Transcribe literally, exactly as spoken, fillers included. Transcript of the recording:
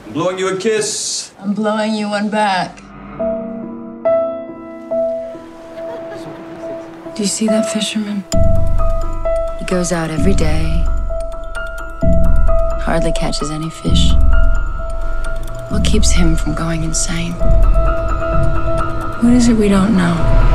I'm blowing you a kiss. I'm blowing you one back. Do you see that fisherman? He goes out every day, hardly catches any fish. What keeps him from going insane? What is it we don't know?